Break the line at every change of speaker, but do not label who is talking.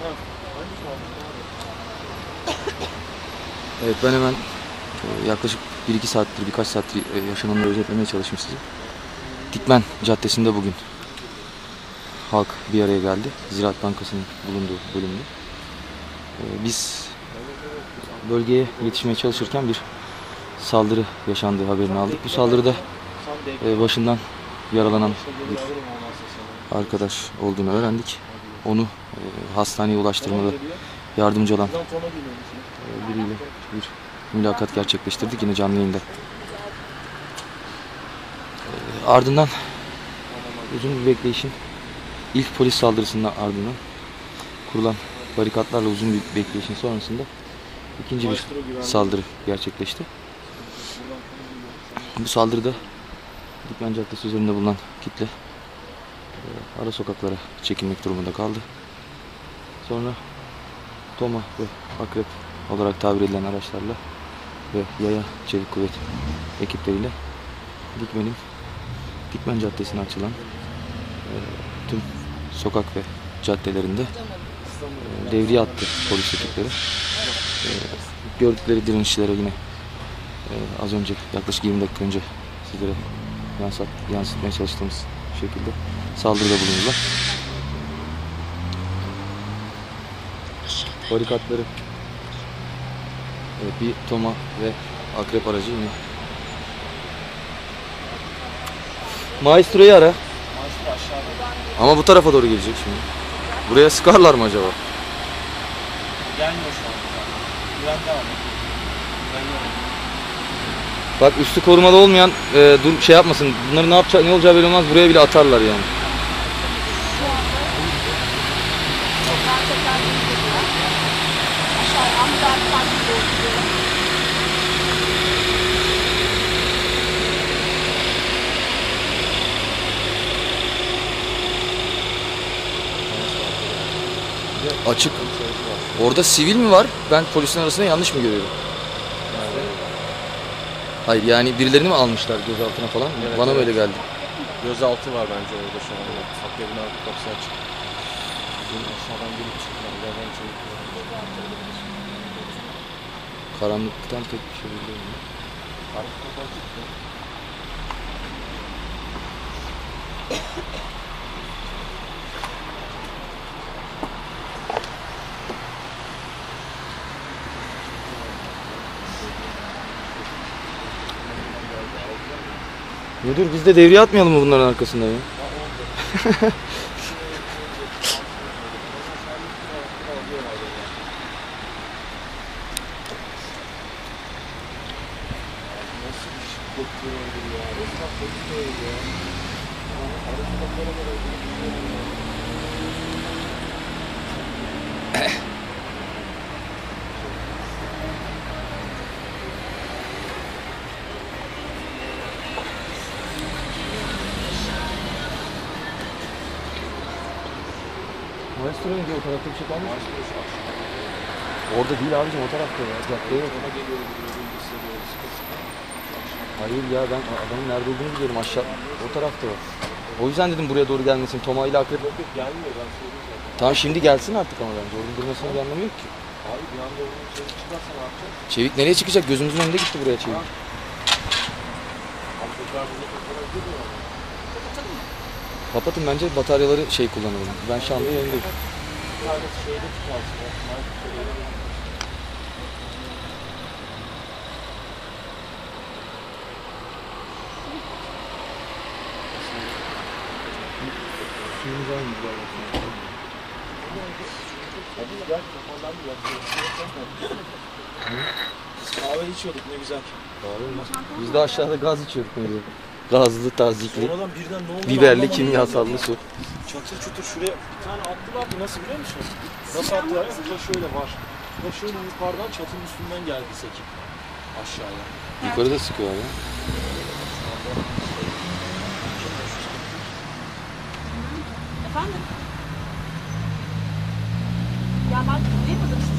Evet, ben hemen yaklaşık 1-2 saattir, birkaç saattir yaşananları özetlemeye çalıştım size. Dikmen Caddesi'nde bugün halk bir araya geldi. Ziraat Bankası'nın bulunduğu bölümde. Biz bölgeye yetişmeye çalışırken bir saldırı yaşandığı haberini aldık. Bu saldırıda başından yaralanan bir arkadaş olduğunu öğrendik. Onu hastaneye ulaştırmada yardımcı olan biriyle bir mülakat gerçekleştirdik yine canlı yayında. Ardından uzun bir bekleyişin, ilk polis saldırısının ardından kurulan barikatlarla uzun bir bekleyişin sonrasında ikinci bir saldırı gerçekleşti. Bu saldırıda Dikmen Caddesi üzerinde bulunan kitle ara sokaklara çekilmek durumunda kaldı. Sonra Toma ve Akrep olarak tabir edilen araçlarla ve Yaya Çevik Kuvvet ekipleriyle Dikmen Caddesi'ne açılan tüm sokak ve caddelerinde devriye attı polis ekipleri. Gördükleri direnişçilere yine az önce yaklaşık 20 dakika önce sizlere yansıtmaya çalıştığımız şekilde saldırıda bulundular. Barikatları bir Toma ve Akrep aracı yine. Maestro'yu ara. Ama bu tarafa doğru gelecek şimdi. Buraya sıkarlar mı acaba?
Gelmiyor şu an. Güven devam.
Bak üstü korumalı olmayan dur şey yapmasın. Bunları ne yapacak, ne olacağı belli olmaz. Buraya bile atarlar yani. Açık. Orada sivil mi var? Ben polisin arasında yanlış mı görüyorum? Hayır yani birilerini mi almışlar gözaltına falan? Evet, bana böyle geldi.
Gözaltı var bence orada şu an. Ufak evin arka kapısı açık. Aşağıdan gelip çıktılar.
Karanlıktan pek bir şey bilmiyorum.
Karanlıktan çıktı.
Müdür biz de devriye atmayalım mı bunların arkasında ya? Maestro'ya gidiyor, o tarafta bir şey kalmış mı? Orada değil abicim, o tarafta ya. Caddeye yok. Hayır ya, ben adamın nerede olduğunu biliyorum, aşağı o tarafta var. O yüzden dedim buraya doğru gelmesin. Toma ile Akrep.
Yok gelmiyor, ben söyleyeyim zaten.
Tamam şimdi gelsin artık ama bence. Orada durmasının bir anlamı yok ki.
Abi bir anda onun Çevik çıkarsa ne yapacak?
Çevik nereye çıkacak? Gözümüzün önünde gitti buraya Çevik.
Abi tekrar burada tekrar gidiyor mu?
Kapatın bence, bataryaları şey kullanalım. Ben şu anda yayındayım.
Bir tanesi şeyde çıkarsın.
Suyumuz var mı?
Hadi gel, kafandan bir kahve içiyorduk ne güzel.
Biz de aşağıda gaz içiyorduk böyle. Gazlı, tazikli,
Sonradan birden ne oldu?
biberli, kimyasallı su.
Çatır çutur şuraya bir tane attılar mı? Nasıl biliyor musun? Nasıl attılar? Burada şöyle var. Burada şöyle yukarıdan çatının üstünden geldi sekip aşağıya.
Yukarıda sıkıyorlar ya.
Efendim? Ya ben duymadım.